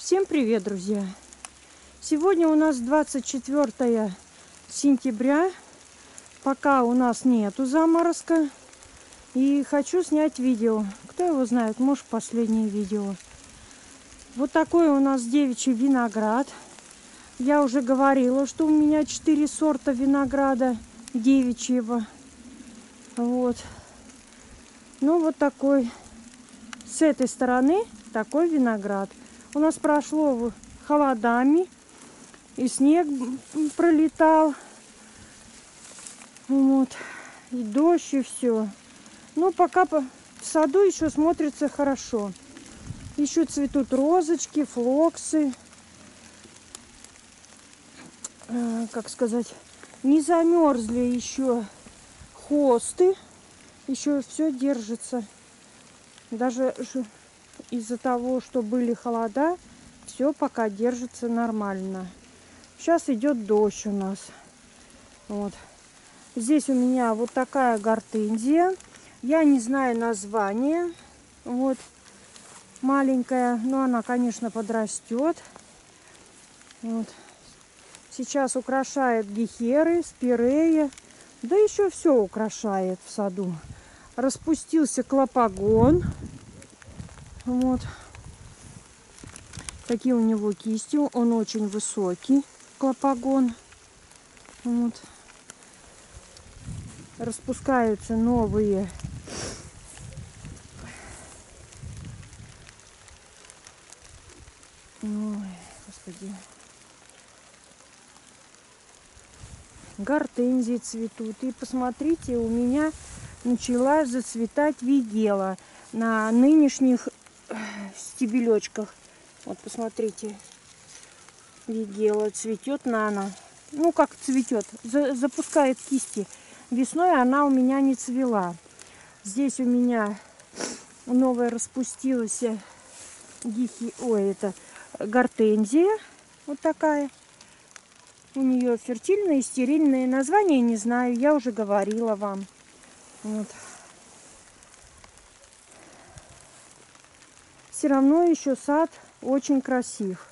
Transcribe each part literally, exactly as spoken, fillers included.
Всем привет, друзья! Сегодня у нас двадцать четвёртое сентября. Пока у нас нету заморозка. И хочу снять видео. Кто его знает, может, последнее видео. Вот такой у нас девичий виноград. Я уже говорила, что у меня четыре сорта винограда девичьего. Вот. Ну, вот такой. С этой стороны такой виноград. У нас прошло холодами, и снег пролетал, вот, и дождь, и все. Но пока в саду еще смотрится хорошо. Еще цветут розочки, флоксы. Как сказать, не замерзли еще хосты. Еще все держится. Даже из-за того, что были холода, все пока держится нормально. Сейчас идет дождь у нас. Вот. Здесь у меня вот такая гортензия. Я не знаю название. Вот. Маленькая. Но она, конечно, подрастет. Вот. Сейчас украшает гехеры, спирея. Да еще все украшает в саду. Распустился клопагон. Вот. Такие у него кисти. Он очень высокий, клопагон. Вот. Распускаются новые Ой, господи. Гортензии цветут. И посмотрите, у меня начала зацветать вигела на нынешних стебелечках. Вот посмотрите, вигела цветет нано. Ну как цветет, за, запускает кисти. Весной она у меня не цвела. Здесь у меня новая распустилась гихи, ой, это гортензия, вот такая. У нее фертильное и стерильное название не знаю, я уже говорила вам. Вот. Все равно еще сад очень красив.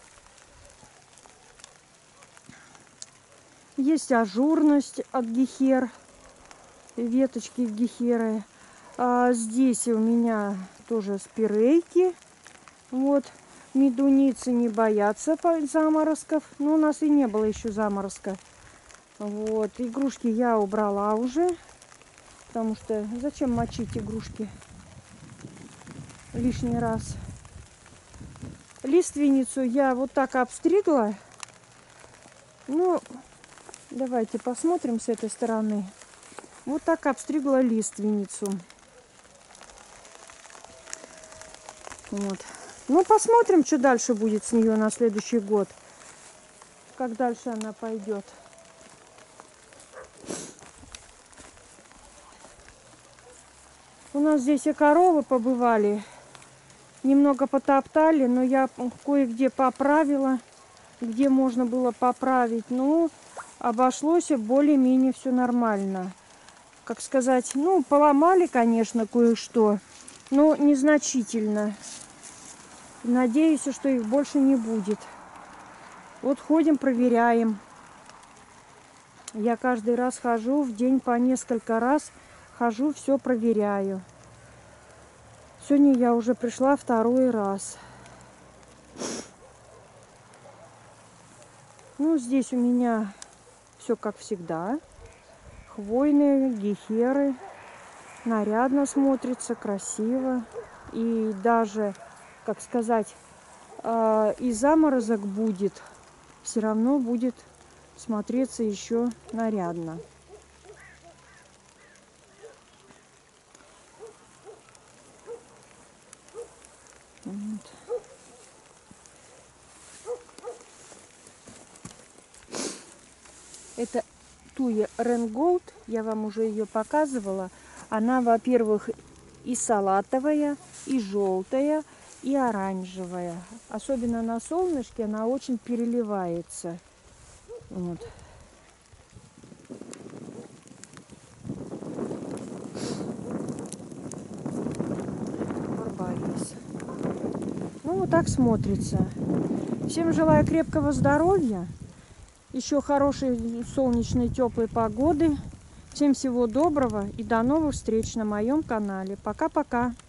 Есть ажурность от гехер, веточки гехеры. А здесь у меня тоже спирейки. Вот. Медуницы не боятся заморозков. Но у нас и не было еще заморозка. Вот. Игрушки я убрала уже. Потому что зачем мочить игрушки лишний раз. Лиственницу я вот так обстригла. Ну, давайте посмотрим с этой стороны. Вот так обстригла лиственницу. Вот. Ну, посмотрим, что дальше будет с нее на следующий год. Как дальше она пойдет. У нас здесь и коровы побывали. Немного потоптали, но я кое-где поправила, где можно было поправить. Ну, обошлось более-менее все нормально. Как сказать, ну, поломали, конечно, кое-что, но незначительно. Надеюсь, что их больше не будет. Вот ходим, проверяем. Я каждый раз хожу, в день по несколько раз хожу, все проверяю. Сегодня я уже пришла второй раз. Ну, здесь у меня все как всегда. Хвойные, гехеры. Нарядно смотрится, красиво. И даже, как сказать, э, и заморозок будет, все равно будет смотреться еще нарядно. Вот. Это туя Ренголд, я вам уже ее показывала. Она, во-первых, и салатовая, и желтая, и оранжевая. Особенно на солнышке она очень переливается. Вот. Барбарис. Ну, вот так смотрится. Всем желаю крепкого здоровья, еще хорошей солнечной теплой погоды. Всем всего доброго и до новых встреч на моем канале. Пока-пока.